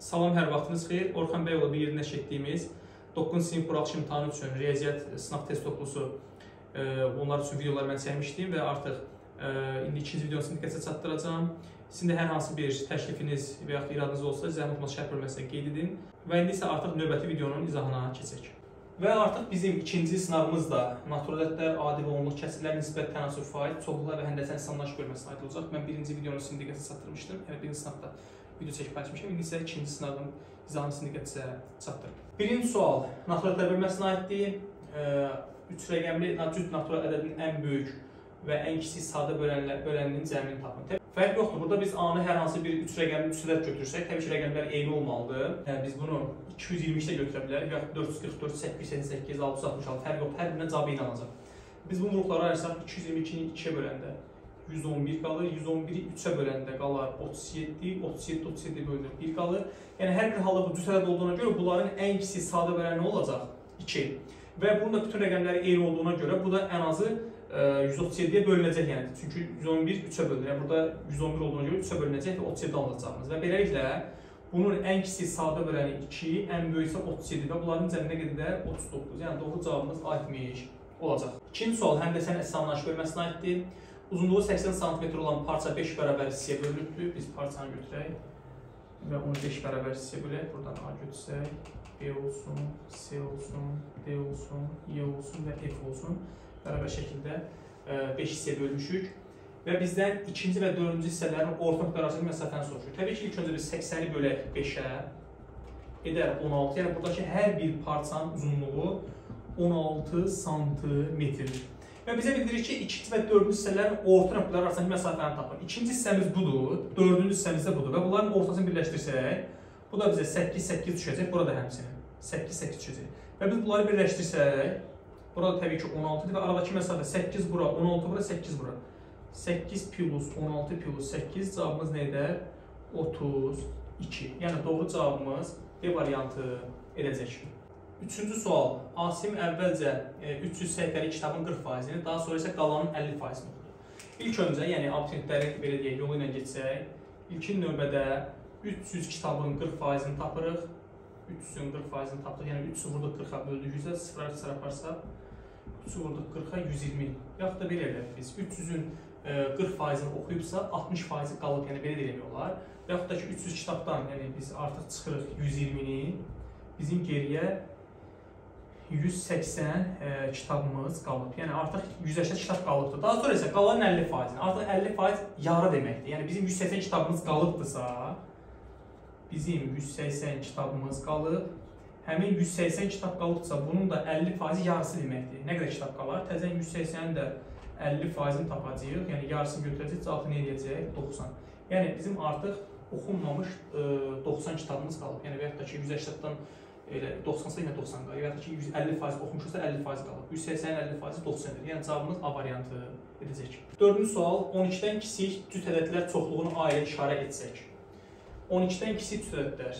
Salam, hər vaxtınız xeyir. Orxan Bəyoğlu bir yerində çəkdiyimiz 9-cu sinif buraxılış imtahanı üçün riyaziyyat sınaq test toplusu onlar üçün videolar mən çəkmişdim və artıq indi ikinci videosunu diqqətə çatdıracağam. Sizin də hər hansı bir təklifiniz və yaxud iradınız olsa, zəhmət olmasa şərh bölməsində qeyd edin. Və indi isə artıq növbəti videonun izahına keçək. Və artıq bizim ikinci sınavımız da natural ədədlər, adi və onluq kəsrlər, nisbət, tənasüb, faiz, çoxluqlar və həndəsən hesablaş bölməsinə aid olacaq. Mən birinci videonu sizin diqqətə çatdırmışdım. Yəni birinci sınavda video çəkib paylaşmışam. İndi isə ikinci sınavın izahını sizin diqqətə çatdırım. Birinci sual natural ədədlər bölməsinə aiddir. 3 rəqəmli cüt natural ədədin ən böyük və ən kiçik sadə böləninin cəmini tapın. Fərq yoxdur. Burada biz A-nı hər hansı bir 3 rəqəmli üstələr götürsək, təbii ki, rəqəmlər eyni olmalıdır. Yəni biz bunu 223-də götürə bilərik, yaxud 444, 888, 666, fərq yoxdur. Hər birinə cavabı eyni alacaq. Biz bu vuruqları ayırsaq 222-ni 2-yə böləndə 111 qalır, 111-i 3-ə böləndə qalar 37, 37 bölünür 1 qalır. Yəni hər bir halda bu cüt ədəd olduğuna görə bunların ən kiçik sadə böləni nə olacaq? 2. Və bunun da bütün rəqəmləri eyni olduğuna görə bu da ən azı 137-yə bölünəcək, yəni çünki 111 3-ə bölünür. Yəni burada 111 olduğuna görə 3-ə bölünəcək və 37 alacağımız. Və beləliklə bunun ən kiçik sadə böləni 2, ən böyük isə 37 və bunların cəminə qədər 39. Yəni doğru cavabımız 60 olacaq. İkinci sual həndəsənin hesablaş bölməsinə aiddir. Uzunluğu 80 sm olan parça 5 bərabər hissəyə bölünübdür. Biz parçanı götürək və onu 5 bərabər hissəyə bölək. Buradan A götürsək, B olsun, C olsun, D olsun, Y olsun və F olsun. Bərabər şəkildə 5 hissəyə bölmüşük və bizdən ikinci və dördüncü hissələrin orta nöqtə arasındakı məsafəni soruşur. Təbii ki, ilk öncə biz 80-i bölək 5-ə edər 16. Yəni buradakı hər bir parçanın uzunluğu 16 sm. Və bizə bildirir ki, ikinci və dördüncü hissələrin orta nöqtələr arasındakı məsafəni tapın. İkinci hissəmiz budur, dördüncü hissəmiz də budur və bunların ortasını birləşdirsək, bu da bizə 8 düşəcək, burada həmçinin 8 düşəcək. Və biz bunları birləşdirsək, burada təbii ki 16-dır və aradakı məsafə 8 bura, 16 bura, 8 bura. 8 plus 16 plus 8 cavabımız nə edər? 32. Yəni doğru cavabımız B variantı edəcək. Üçüncü sual. Asim əvvəlcə 300 səhifəlik kitabın 40%-ni, daha sonra isə qalanın 50%-ni oxudu. İlk öncə, yəni abituriyentlərin belə deyək, yolu ilə geçsək, ilkin növbədə 300 kitabın 40%-ni tapırıq. 300-ün 40%-ni tapdıq, yəni 300 vurduq 40-a böldük 100-ə, 0 aparsaq, 300 vurduq 40-a 120. Yaxud da belə eləyək biz, 300-ün 40%-ni oxuyubsa, 60%-i qalıb, yəni belə eləmək olar. Yaxud da ki, 300 kitabdan, yəni biz artıq çıxırıq 120-ni, bizim geriyə 180 kitabımız qalıb. Yəni artıq 180 kitab qalıbdır. Daha sonra isə qalan 50%-ni, artıq 50% yarı deməkdir. Yəni bizim 180 kitabımız qalıbdırsa, bizim 180 kitabımız qalıb. Həmin 180 kitab qalıbdırsa, bunun da 50% yarısı deməkdir. Nə qədər kitab qalar? Təzən 180-in də 50%-ni tapacağıq. Yəni yarısını götürəcək, cavabı nə edəcək? 90. Yəni bizim artıq oxunmamış 90 kitabımız qalıb. Yəni və yaxud da ki, 180-dan 90-sa yenə 90 qalır. Və yaxud da ki, 150% oxumuşsa 50% qalıb. 180-in 50%-i 90-dır. Yəni cavabımız A variantı edəcək. Dördüncü sual. 12-dən kiçik cüt ədədlər çoxluğunu A ilə işarə etsək. 12-dən kiçik cüt ədədlər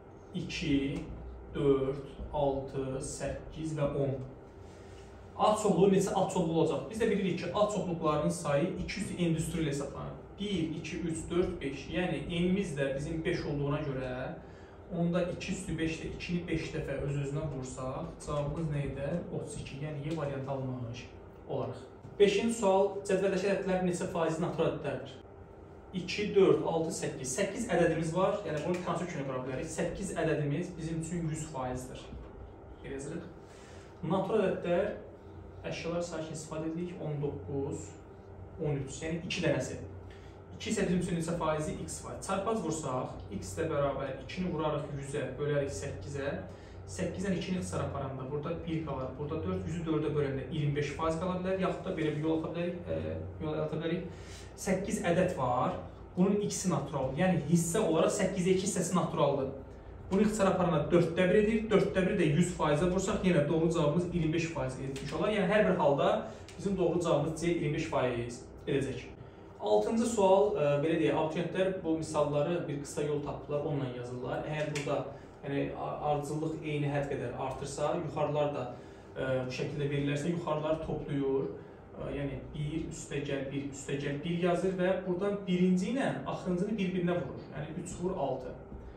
2, 4, 6, 8 və 10. Ad çoxluğu neçə ad çoxluğu olacaq? Biz də bilirik ki, ad çoxluqlarının sayı 200 endüstri ilə hesablanır. 1, 2, 3, 4, 5. Yəni enimiz də bizim 5 olduğuna görə onda 2 üstü 5-də 2-ni 5 dəfə öz-özünə vursaq, cavabımız nə edər? 32. Yəni Y variantı alınmış olaraq. 5-ci sual. Cədvəldəki ədədlərin neçə faizi natural ədədlərdir? 2, 4, 6, 8. 8 ədədimiz var. Yəni bunu tənasüb kimi qura bilərik. 8 ədədimiz bizim üçün 100%-dir. Yazırıq. Natural ədədlər əşyalar sayısı istifadə edirik. 19, 13. Yəni 2 dənəsi. 2 isə bizim üçün neçə faizi? X faiz. Çarpaz vursaq, X ilə bərabər 2-ni vurarıq 100-ə, bölərik 8-ə. 8-dən 2-ni ixtisar aparanda burada 1 qalar, burada 4, 100-ü 4-ə böləndə 25% qala bilər. Yaxud da belə bir yol ata bilərik. 8 ədəd var, bunun X-i naturaldır. Yəni hissə olaraq 8-ə 2 hissəsi naturaldır. Bunu ixtisar aparanda 4-də 1 edir, 4-də 1 də 100%-ə vursaq, yenə doğru cavabımız 25% edilmiş olar. Yəni hər bir halda bizim doğru cavabımız C 25% edəcək. 6-cı sual, belə deyək, abituriyentlər bu misalları bir qısa yol tapdılar, onunla yazırlar. Əgər burada ardıcıllıq eyni hədd qədər artırsa, yuxarılar da bu şəkildə verilərsə, yuxarılar toplayır. Yəni 1 üstəgəl 1 üstəgəl 1 yazır və buradan birinci ilə axırıncını bir-birinə vurur. Yəni 3 vur 6.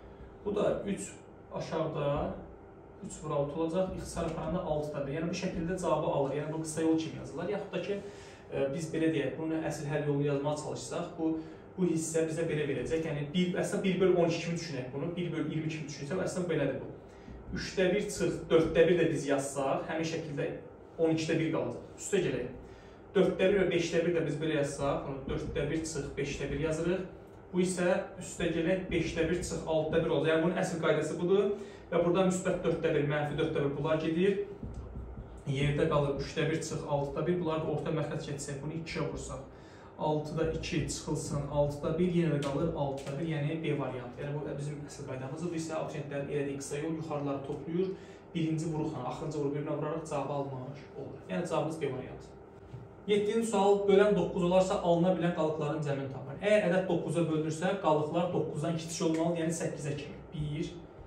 Bu da 3 aşağıda 3 vur 6 olacaq. İxtisar aparanda 6-da 1. Yəni bu şəkildə cavabı alır. Yəni bu qısa yol kimi yazılır. Yaxud da ki biz belə deyək, bunu əsl həll yolunu yazmağa çalışsaq, bu hissə bizə belə verəcək. Yəni əslində 1/12 kimi düşünək bunu. 1/20 kimi düşünsək, əslində belədir bu. 3-də 1 çıx 4-də 1 də biz yazsaq, həmin şəkildə 12-də 1 qalacaq. Üstə gələk. 4-də 1 və 5-də 1 də biz belə yazsaq, bunu 4-də 1 çıx 5-də 1 yazırıq. Bu isə üstə gələk 5-də 1 çıx 6-da 1 olacaq. Yəni bunun əsl qaydası budur. Və burada müsbət 4-də 1, mənfi 4-də 1 bunlar gedir. Yerdə qalır 3-də 1 çıx 6-da 1. Bunlar da orta məxrəc getsək, bunu 2-yə vursaq. 6-da 2 çıxılsın, 6-da 1 yenə də qalır 6-da 1, yəni B variantı. Yəni bu bizim əsl qaydamızdır. Bu isə abituriyentlərin elədiyi qısa yol yuxarıları toplayır. Birinci vuruqla, axırıncı vuruq birinə vuraraq cavabı almış olur. Yəni cavabımız B variantı. 7-ci sual, bölən 9 olarsa alına bilən qalıqların cəmini tapın. Əgər ədəd 9-a bölünürsə, qalıqlar 9-dan kiçik olmalı, yəni 8-ə kimi. 1,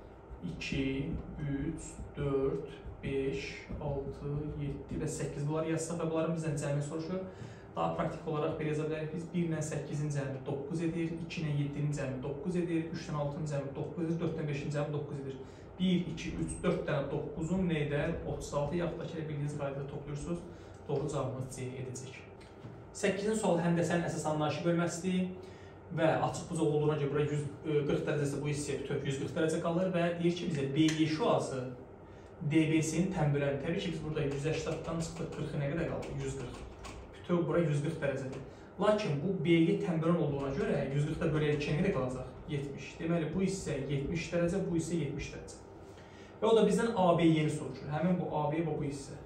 2, 3, 4, 5, 6, 7 və 8 bunları yazsaq və bunların bizdən cəmini soruşur. Daha praktik olaraq belə yaza bilərik biz 1 ilə 8-in cəmi 9 edir, 2 ilə 7-nin cəmi 9 edir, 3 ilə 6-nın cəmi 9 edir, 4 ilə 5-in cəmi 9 edir. 1, 2, 3, 4 dənə 9-un nə edər? 36, yaxud da ki, bildiyiniz qaydada toplayırsınız. Doğru cavabımız C edəcək. 8-ci sual həndəsənin əsas anlayışı bölməsidir və açıq bucaq olduğuna görə bura 140 dərəcəsi bu hissəyə bütöv 140 dərəcə qalır və deyir ki, bizə BY şüası DBC-nin tənböləni. Təbii ki, biz burada 180-dan çıxdıq 40-ı nə qədər qalır? 140. Bütöv bura 140 dərəcədir. Lakin bu BY tənbölən olduğuna görə 140-da bölək 2-yə nə qalacaq? 70. Deməli, bu hissə 70 dərəcə, bu hissə 70 dərəcə. Və o da bizdən ABY-ni soruşur. Həmin bu ABY bu hissə.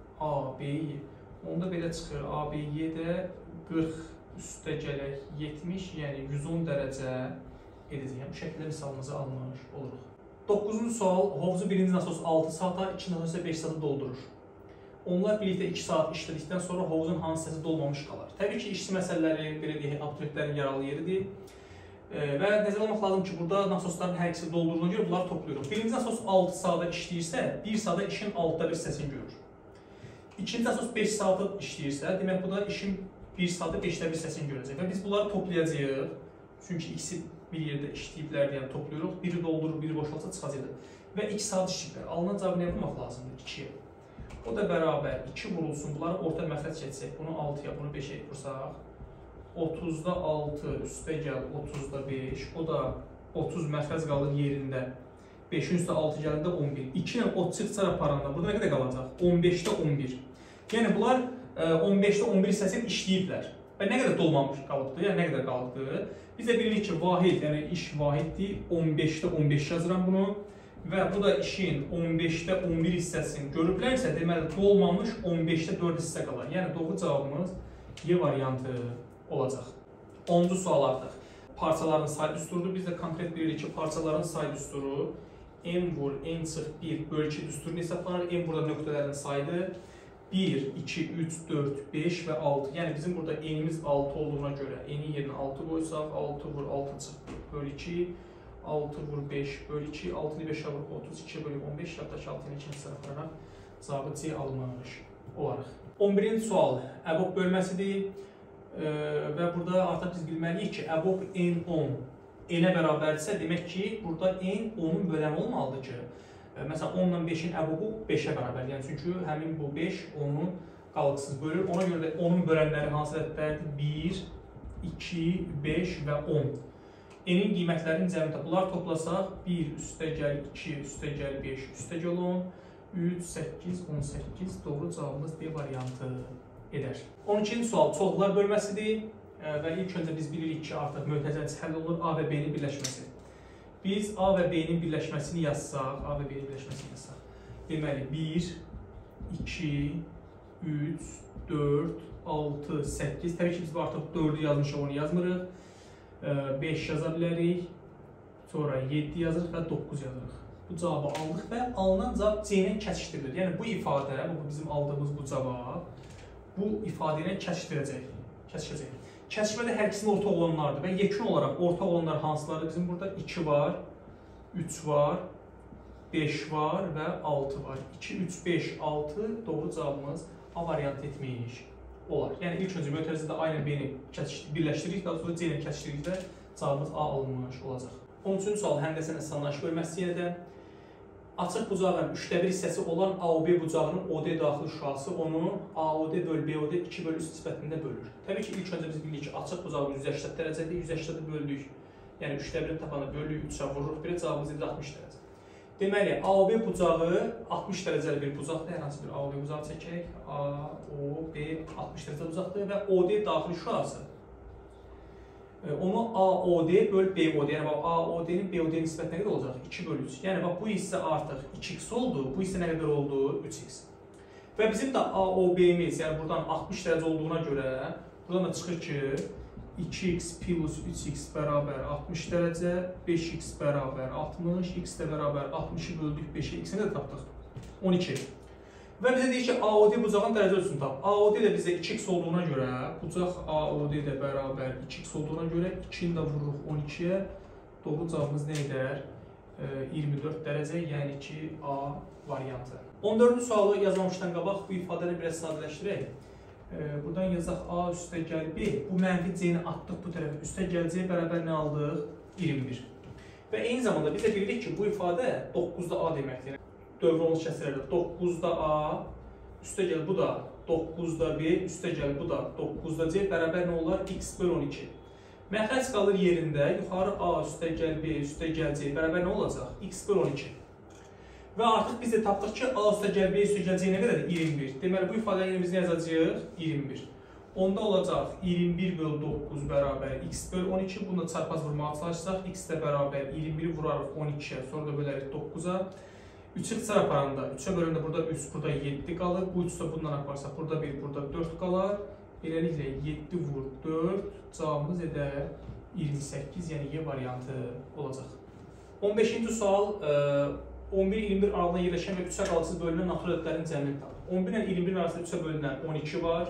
ABY. Onda belə çıxır, ABY də 40 üstə gələk 70, yəni 110 dərəcə edəcək. Yəni bu şəkildə misalımızı almış oluruq. 9-cu sual, hovuzu birinci nasos 6 saata, 2 nasos isə 5 saata doldurur. Onlar birlikdə 2 saat işlədikdən sonra hovuzun hansı hissəsi dolmamış qalar. Təbii ki, işçi məsələləri, belə deyək, abituriyentlərin yaralı yeridir. Və nəzərə almaq lazım ki, burada nasosların hər ikisi doldurduğuna görə bunları toplayırıq. Birinci nasos 6 saata işləyirsə, 1 saata işin 6-da 1 hissəsini görür. İkinci nasos 5 saata işləyirsə, demək bu da işin 1 saata 5-də 1 hissəsini görəcək. Və biz bunları toplayacağıq. Çünki ikisi bir yerdə işləyiblər deyə toplayırıq. Biri doldurur, biri boşalsa çıxacaqdır. Və 2 saat işləyiblər. Alınan cavabı nə yapmaq lazımdır? 2-yə. O da bərabər 2 vurulsun. Bunları orta məxrəc keçsək. Bunu 6-ya, bunu 5-ə vursaq. 30-da 6 üstə gəl 30-da 5. O da 30 məxrəc qalır yerində. 5-in üstə 6 gəlində 11. 2 ilə 30 çıxar aparanda burada nə qədər qalacaq? 15-də 11. Yəni bunlar 15-də 11 hissəsini işləyiblər. Və nə qədər dolmamış qalıbdır? Yəni nə qədər qalıbdır? Biz də bilirik ki, vahid, yəni iş vahiddir. 15-də 15 yazıram bunu. Və bu da işin 15-də 11 hissəsini görüblərsə, deməli dolmamış 15-də 4 hissə qalar. Yəni doğru cavabımız Y variantı olacaq. 10-cu sual artıq. Parçaların say düsturudur. Biz də konkret bilirik ki, parçaların say düsturu n vur n çıx 1 bölü 2 düsturunu hesablanır. N burada nöqtələrin sayıdır. 1, 2, 3, 4, 5 və 6. Yəni bizim burada n'imiz 6 olduğuna görə n'in yerinə 6 qoysaq, 6 vur 6 çıx 1 bölü 2, 6 vur 5 bölü 2, 6-nı 5-ə vur 32 bölü 15, yaxud da 6-nı 2-ci sıraf olaraq cavabı C alınmış olaraq. 11-ci sual əbob bölməsidir və burada artıq biz bilməliyik ki, əbob n10 n-ə bərabərdirsə, demək ki, burada n 10-un böləni olmalıdır ki, məsələn 10 ilə 5-in əbobu 5-ə bərabər, yəni çünki həmin bu 5 10-u qalıqsız bölür. Ona görə də onun bölənləri hansı ədədlərdir? 1, 2, 5 və 10. N-in qiymətlərinin cəmi bunlar toplasaq 1 üstə gəl 2 üstə gəl 5 üstə gəl 10, 3, 8, 18 doğru cavabımız B variantı edər. 12-ci sual çoxluqlar bölməsidir və ilk öncə biz bilirik ki, artıq mötərizəsi həll olunur A və B-nin birləşməsi. Biz A və B-nin birləşməsini yazsaq, deməli 1, 2, 3, 4, 6, 8, təbii ki, biz artıq 4-ü yazmışıq, onu yazmırıq. 5 yaza bilərik, sonra 7 yazırıq və 9 yazırıq. Bu cavabı aldıq və alınan cavab C ilə kəsişdirilir. Yəni bu ifadə, bu bizim aldığımız bu cavab, bu ifadə ilə kəsişəcək. Kəsişmədə hər ikisinin orta olanlardır və yekun olaraq orta olanlar hansıları? Bizim burada 2 var, 3 var, 5 var və 6 var. 2, 3, 5, 6 doğru cavabımız A variantı etmiş olar. Yəni ilk öncə mötərizədə A ilə B-ni birləşdiririk, daha sonra C ilə kəsişdirikdə cavabımız A alınmış olacaq. 13-cü sual həndəsə əsaslanmış bölməsi yenə də açıq bucağın 3/1 hissəsi olan AOB bucağının OD daxili şüası onu AOD böl BOD 2/3 nisbətində bölür. Təbii ki, ilk öncə biz bilirik ki, açıq bucağın 180 dərəcədir, 180-i böldük. Yəni 3/1 tapanı böldük, 3-ə vururuq, bir cavabımız edir 60 dərəcə. Deməli, AOB bucağı 60 dərəcəli bir bucaqdır. Hər hansı bir AOB bucağı çəkək. AOB 60 dərəcə bucaqdır və OD daxili şüası onu AOD böl BOD, yəni AOD-nin BOD nisbətinə qədər olacaq 2/3. Yəni bax bu hissə artıq 2x oldu, bu hissə nə qədər oldu? 3x. Və bizim də AOB-miz, yəni buradan 60 dərəcə olduğuna görə buradan da çıxır ki 2x plus 3x bərabər 60 dərəcə, 5x bərabər 60, x də bərabər 60-ı böldük 5-ə, x-ni də tapdıq 12. Və bizə deyir ki, AOD bucağın dərəcə ölçüsünü tap. AOD də bizə 2x olduğuna görə, bucaq AOD də bərabər 2x olduğuna görə 2-ni də vururuq 12-yə. Doğru cavabımız nə edər? 24 dərəcə, yəni ki, A variantı. 14-cü sualı yazmamışdan qabaq bu ifadəni biraz sadələşdirək. Buradan yazaq A üstə gəl B. Bu mənfi C-ni atdıq bu tərəfə. Üstə gəl C bərabər nə aldıq? 21. Və eyni zamanda biz də bilirik ki, bu ifadə 9-da A deməkdir. Dövr olmuş kəsrlərdə 9-da A, üstə gəl bu da 9-da B, üstə gəl bu da 9-da C bərabər nə olar? X böl 12. Məxrəc qalır yerində, yuxarı A, üstə gəl B, üstə gəl C bərabər nə olacaq? X böl 12. Və artıq biz də tapdıq ki, A üstə gəl B, üstə gəl C nə qədərdir? 21. Deməli, bu ifadəni biz nə yazacağıq? 21. Onda olacaq 21 böl 9 bərabər X böl 12. Bunu da çarpaz vurmağa çalışsaq, X də bərabər 21 vurarıq 12-yə, sonra da bölərik 9-a. 3-ü xıçar aparanda, 3-ə bölündə burada 3, burada 7 qalır. Bu 3-də bundan aparsaq, burada 1, burada 4 qalar. Beləliklə 7 vur 4, cavabımız edər 28, yəni Y variantı olacaq. 15-ci sual 11-21 aralığında yerləşən və 3-ə qalıqsız bölünən natural ədədlərin cəmini tapır. 11 ilə 21 arasında 3-ə bölünən 12 var,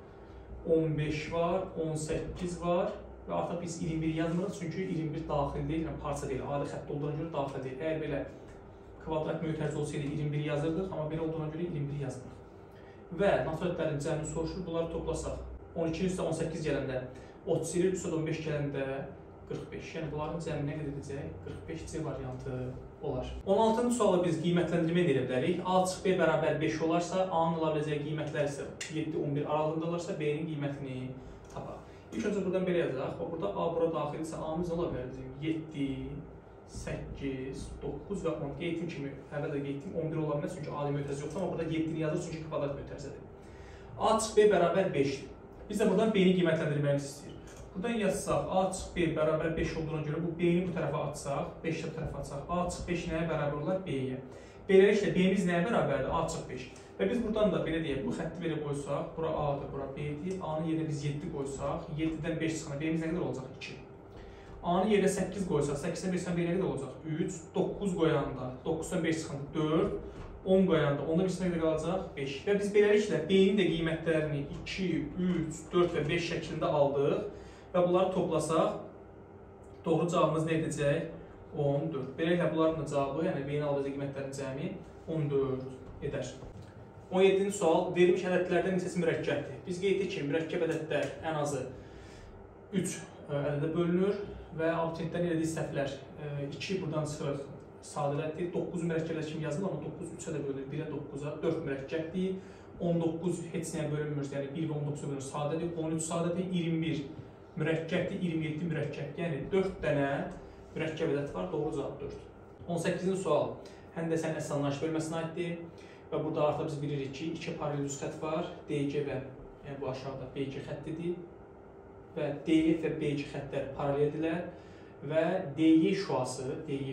15 var, 18 var və artıq biz 21 yazmırıq, çünki 21 daxil deyil, yəni parça deyil, adi xətt olduğuna görə daxil deyil. Əgər belə kvadrat mötərizə olsaydı 21 yazırdıq, amma belə olduğuna görə 21 yazmırıq. Və natural ədədlərin cəmini soruşur, bunları toplasaq 12 üstə 18 gələndə 37 üstə 15 gələndə 45. Yəni bunların cəmi nə qədər edəcək? 45 C variantı olar. 16-cı suala biz qiymətləndirmə edə bilərik. A çıxı B bərabər 5 olarsa, A-nın ala biləcəyi qiymətlər isə 7-11 aralığında olarsa, B-nin qiymətini tapaq. İlk öncə buradan belə yazacaq. Burada A bura daxildirsə, A-mız ola bilər bizim 7, 8, 9 və 10. Qeytin kimi, əvvəldə qeytin 11 ola bilməz, çünki adi mötərizə yoxdur, amma burada 7-ni yazır, çünki kvadrat mötərizədir. A çıxı B bərabər 5-dir. Biz də buradan B-ni qiymətləndirməyimiz istəyir. Buradan yazsaq, A çıxı B bərabər 5 olduğuna görə bu B-ni bu tərəfə atsaq, 5-də bu tərəfə atsaq, A çıxı 5 nəyə bərabər olar? B-yə. Beləliklə, B-miz nəyə bərabərdir? A çıxı 5. Və biz buradan da belə deyək, bu xətti belə qoysaq, bura A-dır, bura B-dir. A-nın yerinə biz 7 qoysaq, 7-dən 5 çıxana B-miz nə qədər olacaq? 2. A-nın yerinə 8 qoysaq, 8-dən 5-dən B nə qədər olacaq? 3, 9 qoyanda, 9-dan 5 çıxanda 4, 10 qoyanda, onda bir nə qədər qalacaq? 5. Və biz beləliklə B-nin də qiymətlərini 2, 3, 4 və 5 şəklində aldıq və bunları toplasaq, doğru cavabımız nə edəcək? 14. Beləliklə, bunların da cavabı, yəni B-nin aldığı qiymətlərin cəmi 14 edər. 17-ci sual, verilmiş ədədlərdən neçəsi mürəkkəbdir? Biz qeyd etdik ki, mürəkkəb ədədlər ən azı 3 ədədə bölünür və abituriyentlərin elədiyi səhvlər 2 buradan çıxırıq, sadələtdir. 9 mürəkkəblər kimi yazılır, amma 9 3-ə də bölünür, 1-ə 9-a, 4 mürəkkəbdir. 19 heç nəyə bölünmür, yəni 1 və 19-a bölünür, sadədir. 13 sadədir, 21 mürəkkəbdir, 27 mürəkkəb. Yəni 4 dənə mürəkkəb ədəd var, doğru cavab 4. 18-ci sual həndəsənin əsaslanmış bölməsinə aiddir və burada artıq biz bilirik ki, 2 paralel düz xətt var, DG və yəni bu aşağıda BG xəttidir və DF və BG xəttlər paraleldirlər və DY şüası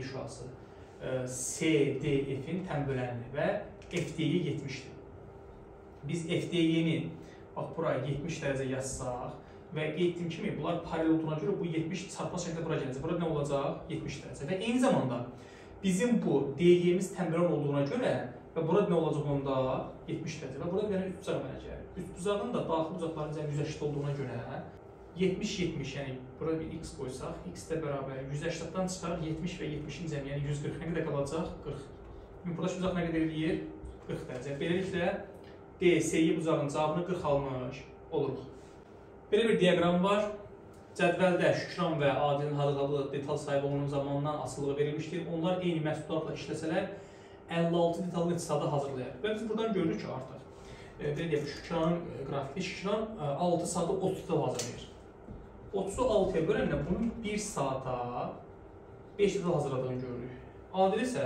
CDF-in tən bölənlidir və FDY 70-dir. Biz FDY-ni bax buraya 70 dərəcə yazsaq və qeyd etdiyim kimi bunlar paralel olduğuna görə bu 70 çarpaz şəklində bura gələcək. Burada nə olacaq? 70 dərəcə. Və eyni zamanda bizim bu DY-miz tən bölən olduğuna görə və burada nə olacaq onda? 70 dərəcə. Və burada bir dənə üst bucaq mənəcək. Üst bucağın da daxil bucaqların cəmi 180 olduğuna görə 70-70, yəni burada bir x qoysaq, x də bərabər 180-dan çıxar 70 və 70-in cəmi, yəni 140 nə qədər qalacaq? 40. Burada şu bucaq nə qədər eləyir? 40 dərəcə. Beləliklə DSY bucağın cavabını 40 almış oluruq. Belə bir diaqram var. Cədvəldə Şükran və Adilin Harıqablı detal sahibi olmanın zamanından asılılığı verilmişdir. Onlar eyni məhsullarla işləsələr 56 detal neçə hazırlayar. Və biz buradan görürük ki, artıq belə deyək, Şükranın qrafiki Şükran 6 saata 30 detal hazırlayır. 30-u 6-ya böləndə bunun 1 saata 5 detal hazırladığını görürük. Adil isə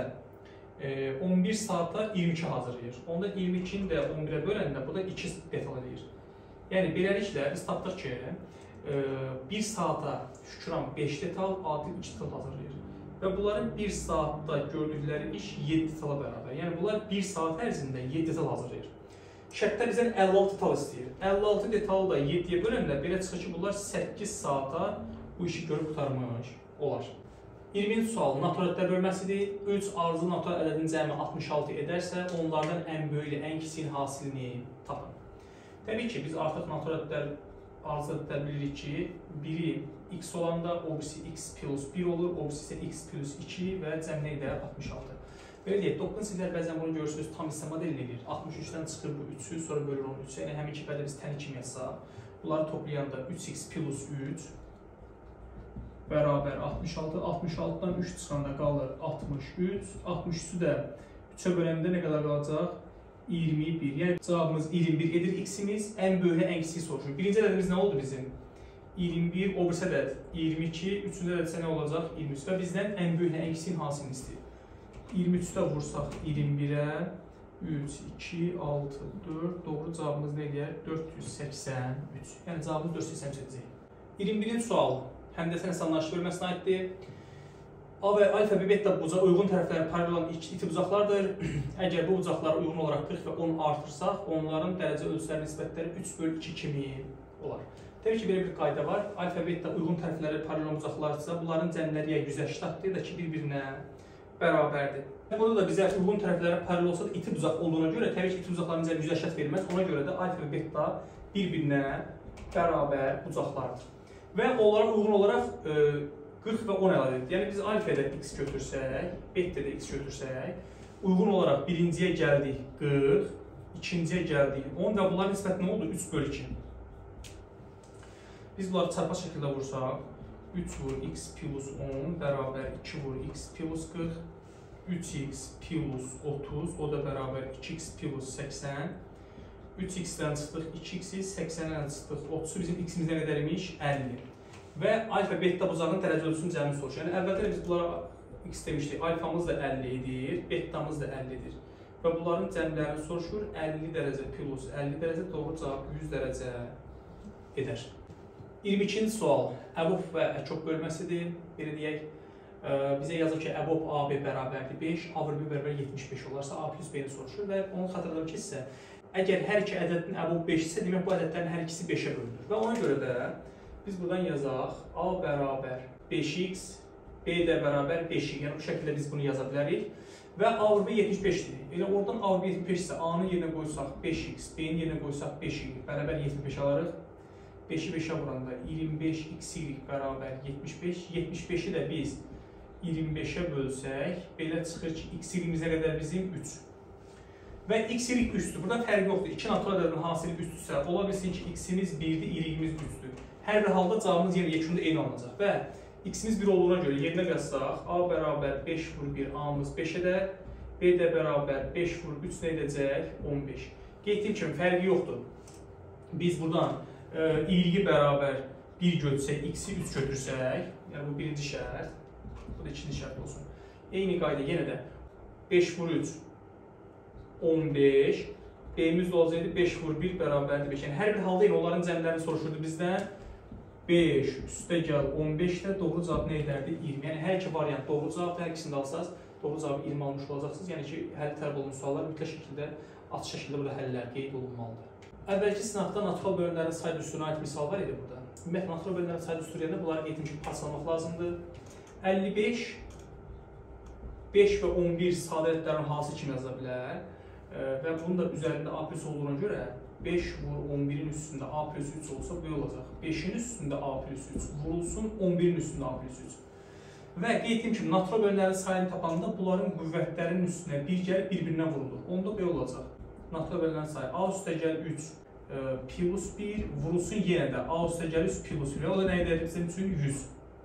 11 saata 22 hazırlayır. Onda 22-ni də 11-ə böləndə burada 2 detal edir. Yəni beləliklə biz tapdıq ki, 1 saata Şükran 5 detal, Adil 2 detal hazırlayır. Və bunların 1 saatda gördükləri iş 7 detala bərabər. Yəni bunlar 1 saat ərzində 7 detal hazırlayır. Şərtdə bizdən 56 detal istəyir. 56 detalı da 7-yə böləndə belə çıxır ki, bunlar 8 saata bu işi görüb qurtarmış olar. 20-ci sual natural ədədlər bölməsidir. 3 ardıcıl natural ədədin cəmi 66 edərsə, onlardan ən böyük ilə ən kiçiyin hasilini tapın. Təbii ki, biz artıq natural ədədlər ardıcıl ədədlər bilirik ki, biri x olanda, o birisi x plus 1 olur, o birisi isə x plus 2 və cəmi nə edər? 66. Belə deyək, 9-cu siniflər bəzən bunu görürsünüz, tam hissə modelini edir. 63-dən çıxır bu 3-ü, sonra bölür onu 3-ü. Yəni həmin iki bədə biz təni kimi yazsaq, bunları toplayanda 3x plus 3 bərabər 66, 66-dan 3 çıxanda qalır 63, 63-ü də 3-ə böləndə nə qədər qalacaq? 21. Yəni cavabımız 21 edir x-imiz, ən böyüklə ən kiçiyi soruşur. Birinci ədədimiz nə oldu bizim? 21, o birisi ədəd 22, üçüncü ədədsə nə olacaq? 23 və bizdən ən böyüklə ən kiçiyin hasilini istəyir. 23-də vursaq 21-ə, 3, 2, 6, 4, doğru cavabımız nə edir? 483. Yəni cavabımız 483 edəcək. 21-ci sual həndəsə insanlaşdırma bölməsinə aiddir. A və alfa və beta bucağa uyğun tərəfləri paralel olan iti bucaqlardır. Əgər bu bucaqlara uyğun olaraq 40 və 10 artırsaq, onların dərəcə ölçüləri nisbətləri 3/2 kimi olar. Təbii ki, belə bir qayda var. Alfa və beta uyğun tərəfləri paralel olan bucaqlardırsa, bunların cəmləri ya 180-dir ya da ki, bir-birinə bərabərdir. Burada da bizə uyğun tərəflərə paralel olsa da iti bucaq olduğuna görə, təbii ki, iti bucaqların cəmi 180 verilməz. Ona görə də alfa və beta bir-birinə bərabər bucaqlardır. Və onlara uyğun olaraq 40 və 10 əlavə edir. Yəni biz alfa-da x götürsək, beta-da x götürsək, uyğun olaraq birinciyə gəldik 40, ikinciyə gəldik 10 və bunların nisbəti nə oldu? 3/2. Biz bunları çarpaz şəkildə vursaq, 3 vur x plus 10 bərabər 2 vur x plus 40, 3x plus 30, o da bərabər 2x plus 80, 3x-dən çıxdıq 2x-i, 80-dən çıxdıq 30-u, bizim x-imiz nə qədər imiş? 50. Və alfa beta bucağının dərəcə ölçüsünün cəmini soruşur. Yəni əvvəldə biz bunlara x demişdik, alfamız da 50 edir, betamız da 50-dir. Və bunların cəmlərini soruşur, 50 dərəcə plus 50 dərəcə doğru cavab 100 dərəcə edər. 22-ci sual əbob və əkop bölməsidir. Belə deyək, bizə yazır ki, əbob AB bərabərdir 5, A vur B bərabər 75 olarsa A plus B-ni soruşur və onu xatırladım ki, sizə əgər hər iki ədədin əbob 5 isə, demək bu ədədlərin hər ikisi 5-ə bölünür. Və ona görə də biz buradan yazaq, A bərabər 5x, B də bərabər 5y. Yəni bu şəkildə biz bunu yaza bilərik. Və A vur B 75-dir. Elə oradan A vur B 75 isə A-nın yerinə qoysaq 5x, B-nin yerinə qoysaq 5y bərabər 75 alırıq. 5-i 5-ə vuranda 25xy bərabər 75. 75-i də biz 25-ə bölsək, belə çıxır ki, x-imiz nə qədər bizim 3. Və x-y 3-dür. Burada fərq yoxdur. İki natural ədədin hasili 3-dürsə, ola bilsin ki, x-imiz 1-dir, y-imiz 3-dür. Hər bir halda cavabımız yenə yekunda eyni alınacaq. Və x-imiz 1 olduğuna görə yerinə yazsaq, A bərabər 5 vur 1, A-mız 5 edər. B də bərabər 5 vur 3 nə edəcək? 15. Qeyd etdiyim kimi fərqi yoxdur. Biz buradan y-yi bərabər 1 götürsək, x-i 3 götürsək, yəni bu birinci şərt, bu da ikinci şərt olsun. Eyni qayda yenə də 5 vur 3, 15, B-miz də olacaqdı 5 vur 1 bərabərdir 5. Yəni hər bir halda yenə onların cəmlərini soruşurdu bizdən. 5 üstə gəl 15 də doğru cavab nə edərdi? 20. Yəni hər iki variant doğru cavabdır. Hər ikisini də alsanız doğru cavabı 20 almış olacaqsınız. Yəni ki, həll tələb olunmuş suallar mütləq şəkildə açıq şəkildə burada həllər qeyd olunmalıdır. Əvvəlki sınaqda natural bölünmələrin say düsturuna aid misal var idi burada. Ümumiyyətlə natural bölünmələrin say düsturu yerində bunları qeyd etmiş kimi parçalamaq lazımdır. 55 5 və 11 sadə ədədlərin hansı kimi yaza bilər və bunun da üzərində A plus olduğuna görə 5 vur 11-in üstündə A plus 3 olsa bu olacaq. 5-in üstündə A plus 3 vurulsun, 11-in üstündə A plus 3. Və qeyd etdiyim kimi, natural bölünmələrin sayını tapanda bunların qüvvətlərinin üstünə bir gəlib bir-birinə vurulur. Onda belə olacaq. Natural bölünmələrin sayı A üstə gəl 3 plus 1 vurulsun yenə də A üstə gəlir 100 plus 1. O da nə edir? Bizim üçün 100.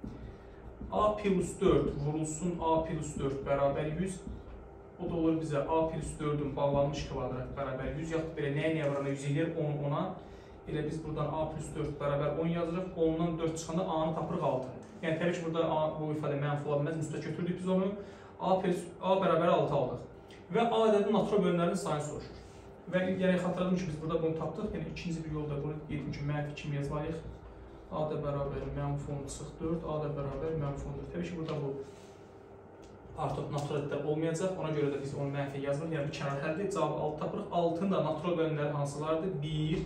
A plus 4 vurulsun A plus 4 bərabər 100. O da olur bizə A plus 4-ün bağlanmış kvadrat bərabər 100. Yaxud belə nəyə vurana 100 eləyir? 10 10-a. Elə biz buradan A plus 4 bərabər 10 yazırıq. 10-dan 4 çıxanda A-nı tapırıq 6. Yəni təbii ki, burada bu ifadə mənfi ola bilməz. Müstəq götürdük biz onu. A bərabər 6 aldıq. Və A ədədinin natural bölünlərinin sayını soruşur. Və yəni xatırladım ki, biz burada bunu tapdıq. Yəni ikinci bir yolda bunu dedim ki, mənfi kimi yazmalıyıq. A da bərabər mənfi 10 çıx 4, A da bərabər mənfi 14. Təbii ki, burada bu artıq natural ədədlər olmayacaq. Ona görə də biz onu mənfi yazmırıq. Yəni bir kənar həldir. Cavabı 6 tapırıq. 6-nın da natural bölünləri hansılardır? 1,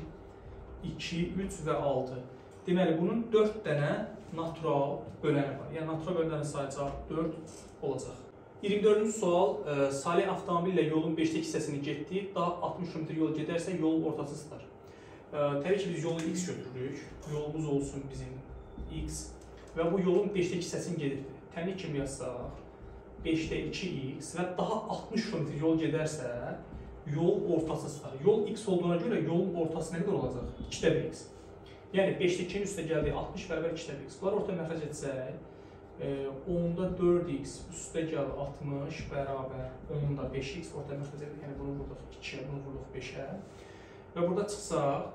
2, 3 və 6. Deməli, bunun 4 dənə natural böləni var. Yəni, natural bölənlərin sayı cavab 4 olacaq. 24-cü sual, Salih avtomobillə yolun 5-də hissəsini getdi, daha 60 km yol gedərsə yolun ortası tutar. Təbii ki, biz yolu x götürürük, yolumuz olsun bizim x və bu yolun 5-də hissəsini gedirdi. Təbii kimi yazsaq, 5-də 2x və daha 60 km yol gedərsə yol ortası tutar. Yol x olduğuna görə yolun ortası nə qədər olacaq? 2-də 1x. Yəni 5-də 2-nin üstə gəldiyi 60 bərabər 2-də 1x. Bunlar ortaya məxrəc etsək, 10-da 4x üstə gəl 60 bərabər 10-da 5x ortaya məxrəc edir. Yəni bunu vurduq 2-yə, bunu vurduq 5-ə. Və burada çıxsaq,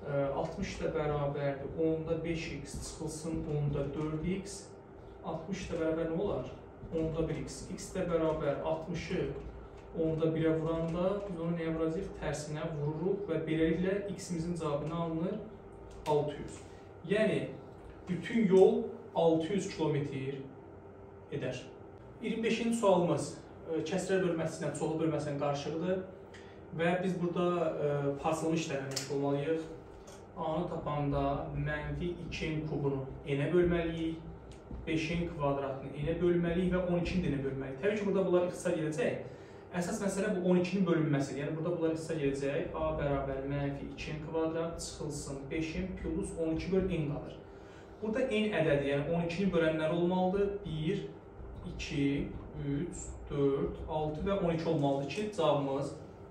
60 da bərabərdir 10-da 5x çıxılsın 10-da 4x. 60 da bərabər nə olar? 10-da 1x. X də bərabər 60-ı 10-da 1-ə vuranda biz onu nəyə vuracaq? Tərsinə vururuq və beləliklə x-imizin cavabı nə alınır? 600. Yəni, bütün yol 600 kilometr edər. 25-ci sualımız kəsrə bölməsi ilə çoxlu bölməsinin qarşılığıdır və biz burada parçalama işlərinə məşğul olmalıyıq. A-nı tapanda mənfi 2-in kubunu n-ə bölməliyik, 5-in kvadratını n-ə bölməliyik və 12-ni n-ə bölməliyik. Təbii ki, burada bunlar ixtisar edəcək. Əsas məsələ bu 12-nin bölünməsidir. Yəni, burada bunlar ixtisar edəcək. A bərabər mənfi 2-in kvadrat çıxılsın 5-in plus 12 böl n qalır. Burada n ədədi, yəni 12-nin bölənləri olmalıdır. 1, 2, 3, 4, 6 və 12 olmalıdır ki, cavabımız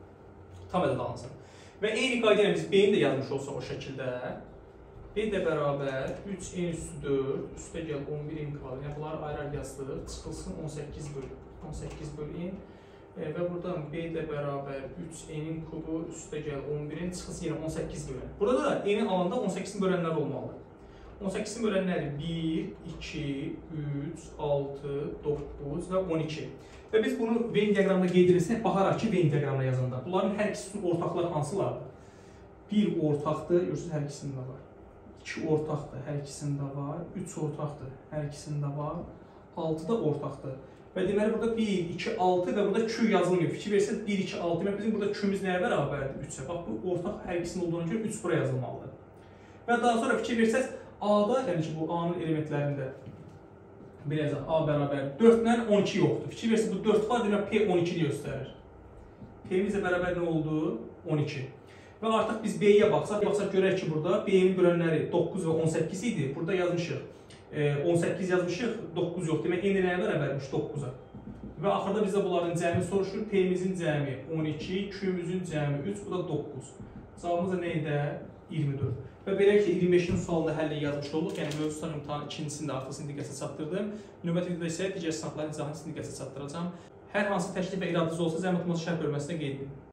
tam ədəd alınsın. Və eyni qayda ilə biz b-ni də yazmış olsaq o şəkildə, b də bərabər 3n üstü 4, üstə gəl 11n kvadrat. Yəni, bunları ayrı yazdıq, çıxılsın 18 böl n. Və buradan b də bərabər 3n-in kubu, üstə gəl 11n, çıxılsın yenə 18 bölən. Burada da n-i alanda 18-in bölənləri olmalıdır. 18-in bölənləri 1, 2, 3, 6, 9 və 12. Və biz bunu Venn diaqramında qeyd edirsək, baxaraq ki, Venn diaqramına yazanda. Bunların hər ikisinin ortaqları hansılardır? 1 ortaqdır, görürsünüz, hər ikisində var. 2 ortaqdır, hər ikisində var. 3 ortaqdır, hər ikisində var. 6 da ortaqdır. Və deməli, burada 1, 2, 6 və burada Q yazılmıyor. Fikir versək, 1, 2, 6. Deməli, bizim burada Q-miz nəyə bərabərdir? 3-ə. Bax, bu ortaq hər ikisinin olduğuna görə 3 bura yazılmalıdır. Və daha sonra fikir versək, A-da, yəni ki, bu A-nın elementlərində biləcək, A bərabər 4-lə 12 yoxdur. Fikir versək, bu 4 var, demək P 12-ni göstərir. P-miz də bərabər nə oldu? 12. Və artıq biz B-yə baxsaq görək ki, burada B-nin bölənləri 9 və 18 idi. Burada yazmışıq. 18 yazmışıq, 9 yox. Demək, n nəyə bərabərmiş 9-a. Və axırda bizə bunların cəmi soruşur. P-mizin cəmi 12, Q-müzün cəmi 3, bu da 9. Cavabımız da nə idi? 24. Və belə ki, 25-ci sualında həllə yazmış olduq. Yəni, mövzular imtahanı ikincisini də artıq diqqətə çatdırdım. Növbəti videoda isə digər sınaqların izahını diqqətə çatdıracağam. Hər hansı təklif və iradınız olsa, zəhmət olmasa şərh bölməsində qeyd edin.